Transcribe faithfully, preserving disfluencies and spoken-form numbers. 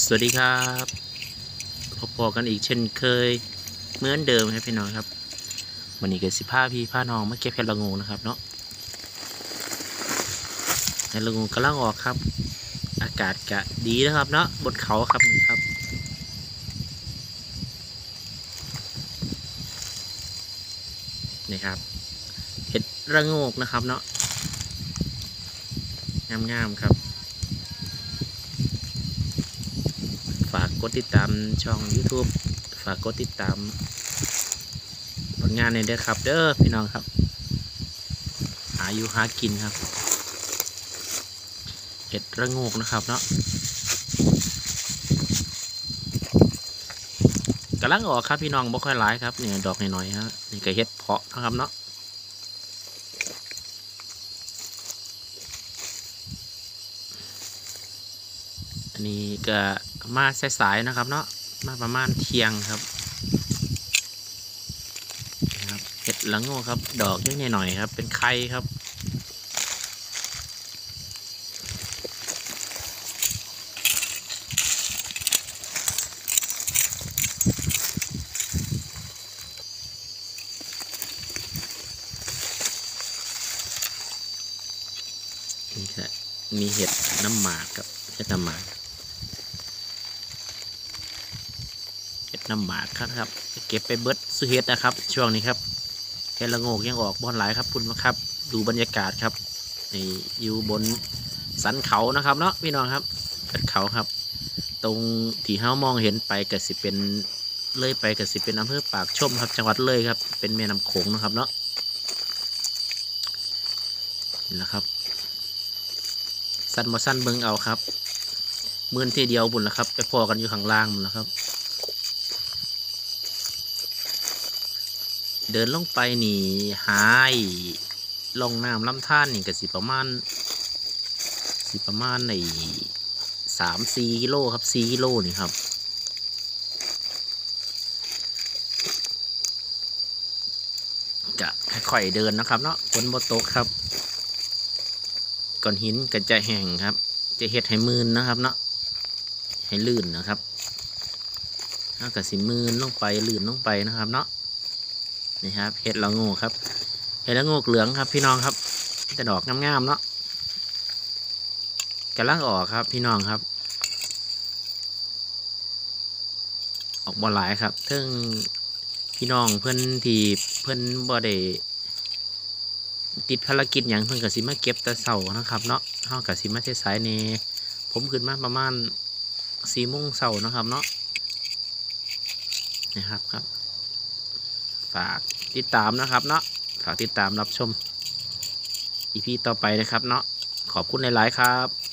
สวัสดีครับพบกันอีกเช่นเคยเหมือนเดิมครับพี่น้องครับวันนี้ก็สิพาพี่พาน้องมาเก็บเห็ดละงูนะครับเนาะเห็ดละงูกำลังออกครับอากาศกะดีนะครับเนาะบนเขาครับมึงครับนี่ครับเห็ดระโงกนะครับเนาะงามๆครับฝากกดติดตามช่อง ยูทูบ ฝากกดติดตามผลงานในเด้อครับเด้อพี่น้องครับหาอยู่หากินครับเห็ดระโงกนะครับเนาะกำลังออกครับพี่น้องบ่ค่อยหลายครับเนี่ยดอกหน่อยๆฮะนี่ก็เห็ดเพาะนะครับเนาะอันนี้ก็มาสายๆนะครับเนาะมาประมาณเที่ยงครับนะครับเห็ดละโงกครับดอกเยอะหน่อยๆครับเป็นไข่ครับนี่ครับมีเห็ดน้ำหมากครับเห็ดน้ำหมากเห็ดน้ำหมากครับเก็บไปเบิดสุเห็ดนะครับช่วงนี้ครับเห็ดละโงกยังออกบอนหลายครับคุณครับดูบรรยากาศครับนี่อยู่บนสันเขานะครับเนาะพี่น้องครับสันเขาครับตรงที่เฮ้ามองเห็นไปก็สิเป็นเลยไปก็สิเป็นอำเภอปากชมครับจังหวัดเลยครับเป็นแม่น้ำโขงนะครับเนาะนี่แหละครับสั้นมาสั้นเบิ้งเอาครับมื่นทีเดียวบุญแล้วครับไปพอกันอยู่ข้างล่างบุญแล้วครับเดินลงไปนี่หายลงน้ำลำธารนี่ก็สิประมาณสิประมาณในสามสี่กิโลครับสี่กิโลนี่ครับจะค่อยๆเดินนะครับเนาะฝนบ่ตกครับก้อนหินก็จะแห้งครับจะเฮ็ดให้มืนนะครับเนาะให้ลื่นนะครับถ้ากับสิมืนลงไปลื่นลงไปนะครับเนาะนี่ครับเห็ดละโงกครับเห็ดละโงกเหลืองครับพี่น้องครับจะดอกงามๆเนาะกำลังออกครับพี่น้องครับออกบ่หลายครับเทิงพี่น้องเพื่อนที่เพื่อนบ่ได้ติดภารกิจอย่างเพื่อนกับสิมาเก็บแต่เสานะครับเนาะเฮากับสิมาสายๆนี่ผมขึ้นมาประมาณสี่โมงเสาร์นะครับเนาะนะครับครับฝากติดตามนะครับเนาะฝากติดตามรับชมอีพีต่อไปนะครับเนาะขอบคุณหลายๆครับ